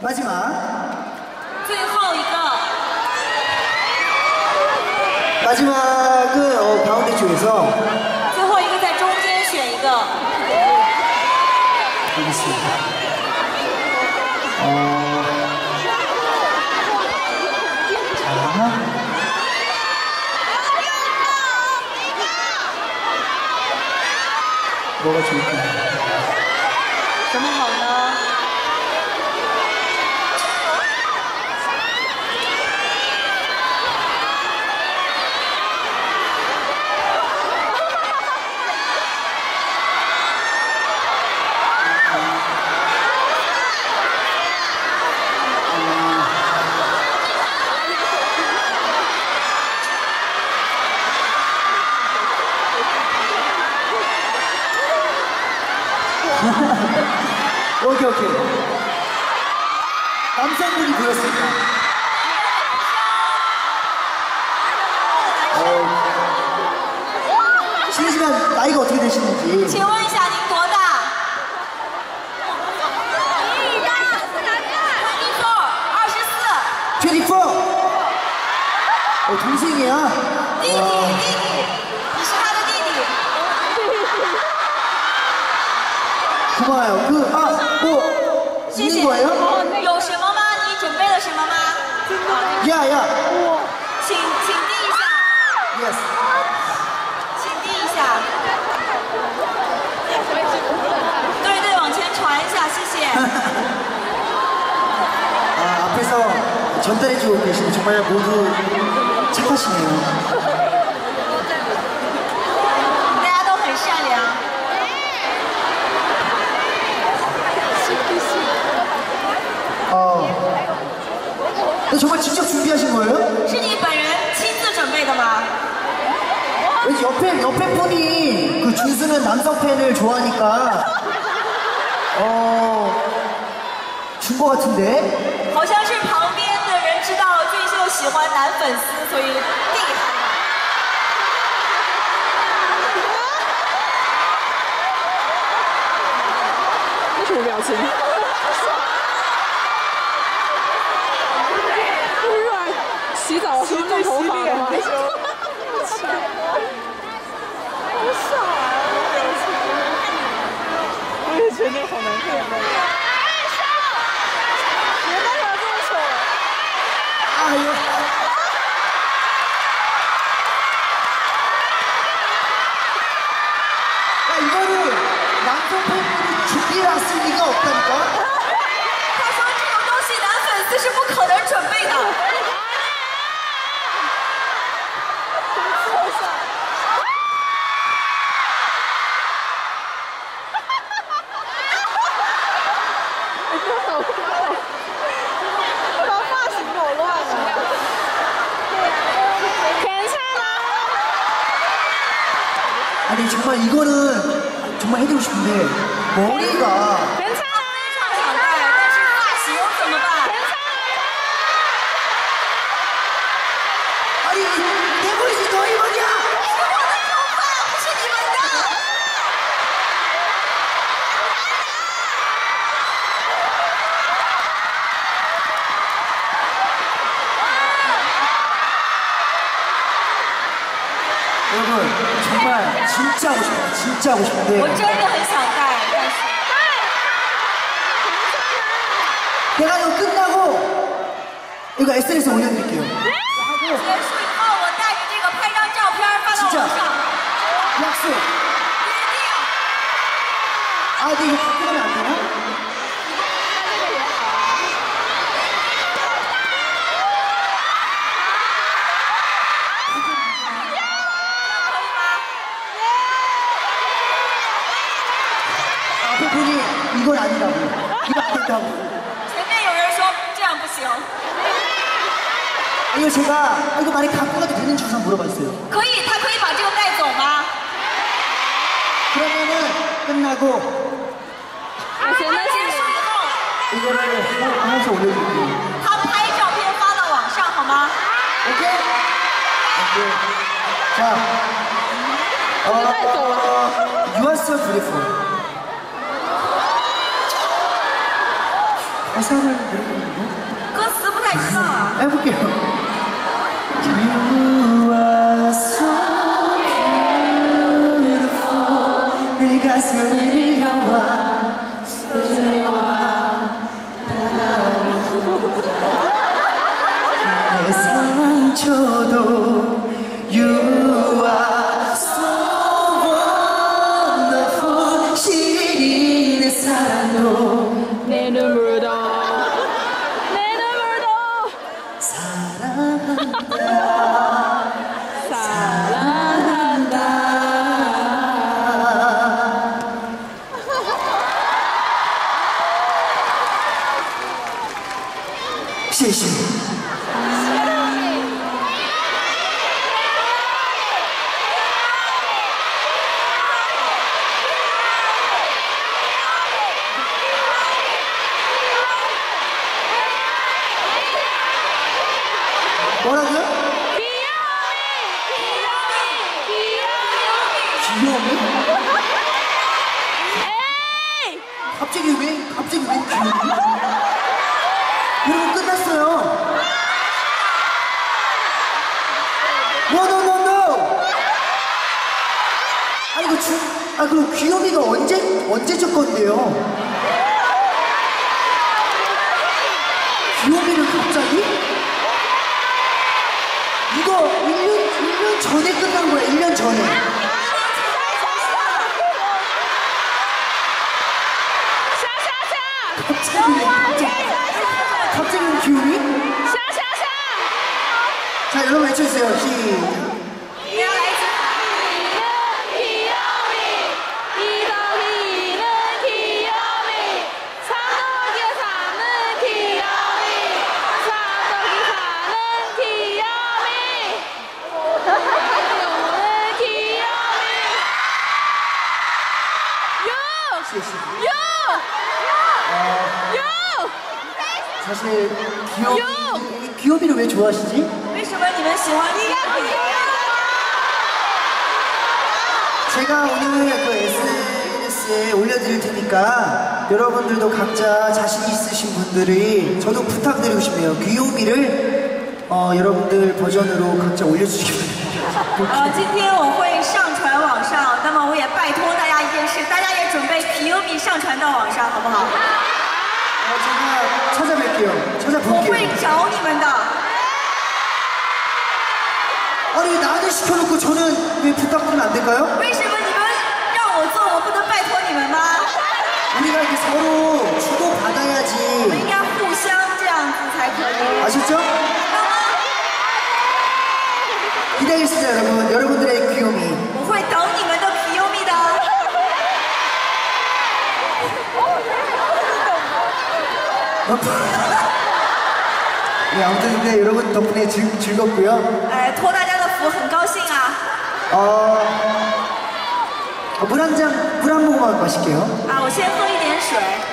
마지막. 最后一个 마지막은 가운데 쪽에서 最后一个在中间选一个 알겠습니다. 자, 뭐가 좋을까요? 什么好呢？ 오케이, 오케이. 남성분이 보였습니다. 실례지만 나이가 어떻게 되시는지. 请问一下您多大？ 24. 동생이야? 弟弟，弟弟，你是他的弟弟。 고마워요. 뭐, 있는 거예요? 有什么吗？你准备了什么吗？ 야. 请递一下， Yes. 请递一下。对，往前传一下，谢谢。 앞에서 전달해주고 계시고 정말 모두 착하시네요. 大家都很善良。 정말 직접 준비하신 거예요? 是你本人亲自准备的吗？ 왠지 옆에 분이 그 준수는 남성 팬을 좋아하니까 준 거 같은데? 好像是旁边的人知道俊秀喜欢男粉丝，所以递给他的。 这什么表情？不是洗澡的时候弄头发的吗？好傻啊！这表情，我也觉得好难看。 이거를 남성 팬분이 준비해왔을 리가 없다니까? 他说这种东西男粉丝是不可能准备的。 把发型搞乱了。괜찮아. 아니 정말 이거는 정말 해주고 싶은데 머리가 非常想戴，但是发型怎么办？ 아니 내 머리지 너희 머리야! 是我的头发，不是你们的。 여러분 정말 진짜 하고 싶어요. 진짜 하고 我 싶은데 真的很想戴，但是 내가 이거 끝나고 이거 SNS에 올려드릴게요. 结束以后我带着这个拍张照片发到网 진짜 上。 약속. 约定。 아 근데 이거 바꾸면 안 되나? 앞에 분이 이건 아니라고. 이거 안 된다고. 前面有人说这样不行， 이거 제가 이거 많이 갖고 가도 되는지 우선 물어봤어요. 可以，他可以把这个带走吗？ 그러면은 끝나고 结束以后， 이거를 하나씩 올려드릴게요. 他拍照片发到网上好吗？ 오케이? 오케이. 자, You are so beautiful. 가사를 모르겠는데? 歌词不太知道啊。 해볼게요. You are so beautiful. 내 가슴을 밀려와 스쳐와 내 상처도 You are so wonderful. 시린 내 사랑도 내 눈물도 내 눈물도 사랑한다. 사랑한다. 谢谢。 뭐라고요? 귀요미? 에이! 갑자기 왜 귀요미? 여러분 끝났어요. 노노노노. 아니 이거 그럼 귀요미가 언제적 건데요? 귀요미를 갑자기? 이거 1년 전에 끝난 거야, 1년 전에. 갑자기 귀요미? 자, 여러분 외쳐주세요. 시작. 사실 귀요미를 왜 좋아하시지? 为什么你们喜欢这个？ 제가 오늘 그 SNS에 올려드릴 테니까 여러분들도 각자 자신 있으신 분들이 저도 부탁드리고 싶네요. 귀요미를 여러분들 버전으로 각자 올려주시기 바랍니다. 今天我会上传网上，那么我也拜托大家一件事，大家也准备 귀요미 上传到网上，好不好？ 제가 찾아뵐게요. 我 찾아볼게요. 会找你们的。 아니 나한테 시켜놓고 저는 왜 부탁드리면 안 될까요? 为什么你们让我做，我不能拜托你们吗？ 우리가 이렇게 서로 주고 我 받아야지. 应该互相这样子才可以。 아셨죠? 懂吗？ 기다리겠습니다, 여러분. 여러분들의 귀요미. 我会等你们的 귀요미 的。 네, 아무튼 네, 여러분 덕분에 즐겁고요. 哎，托大家的福，很高兴啊！ 물 한 모금만 마실게요. 啊，我先喝一点水。